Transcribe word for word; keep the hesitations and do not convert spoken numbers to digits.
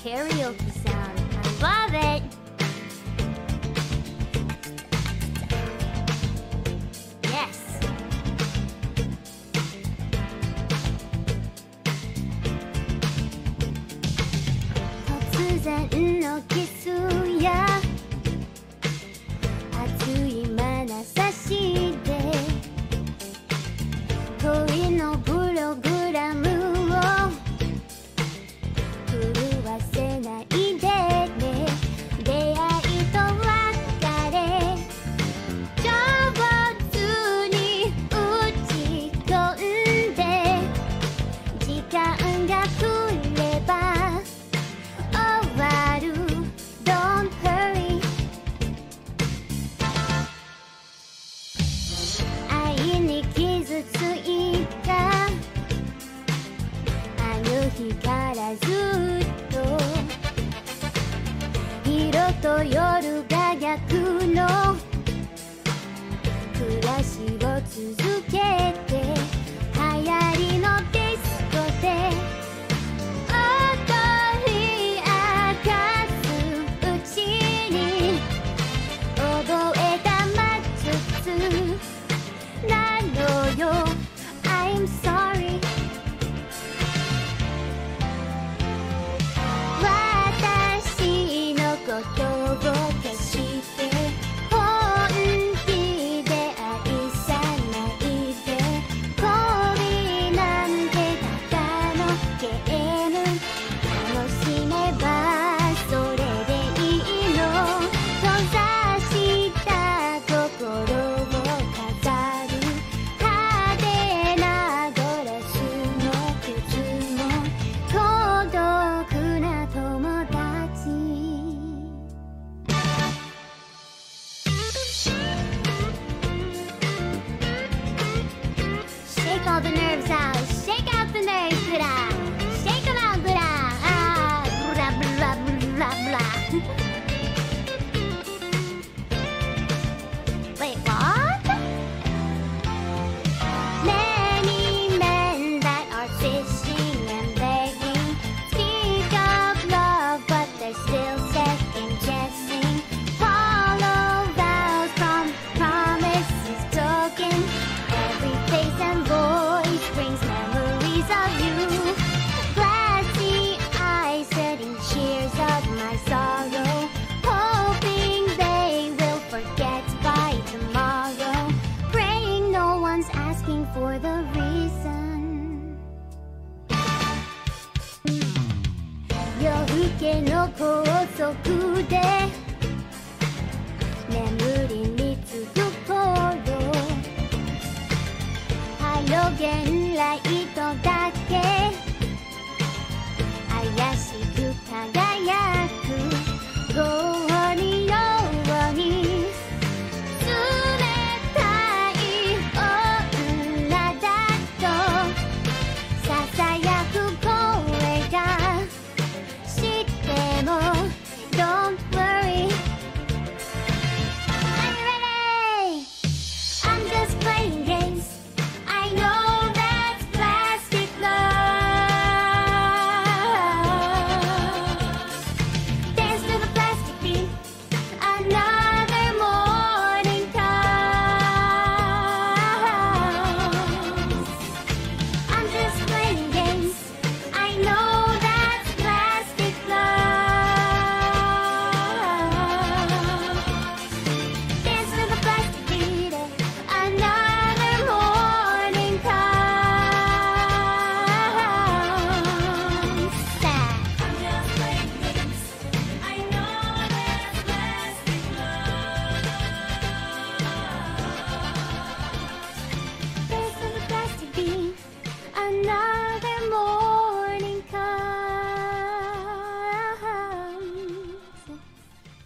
karaoke sound. I love it. Yes. 突然のキスや熱い眼差しで恋のプログラムを狂わせないでね。出会いと別れ上手に打ち込んで時間が来れば終わる Don't hurry 愛に傷ついたあの日からずっと色と夜が逆の暮らしを続けて流行りのディスコで踊り明かすうちに覚えた魔術なのよ I'm sorry 私のことを決して本気で愛さないで恋なんてただのゲーム楽しめばそれでいいの閉ざした心を飾る派手なドレスも靴も孤独な友達 Shake all the nerves out. Shake out the nerves, Gura. Shake them out, Gura. Ah, blah, blah, blah, blah. Wait, what? Many men that are fishing and begging speak of love, but they're still second guessing. Follow vows from promises broken. Every face and voice brings memories of you. Glassy eyes setting cheers of my sorrow, hoping they will forget by tomorrow. Praying no one's asking for the reason. 夜更けの高速で